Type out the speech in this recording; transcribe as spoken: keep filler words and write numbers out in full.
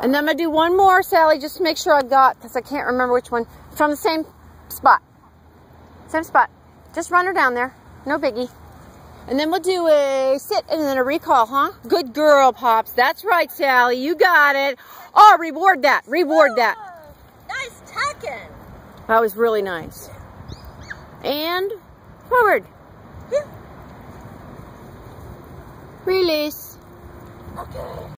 And then I'm going to do one more, Sally, just to make sure I've got, because I can't remember which one. From the same spot. Same spot. Just run her down there. No biggie. And then we'll do a sit and then a recall, huh? Good girl, Pops. That's right, Sally. You got it. Oh, reward that. Reward oh, that. Nice tucking. That was really nice. And forward. Release. Okay.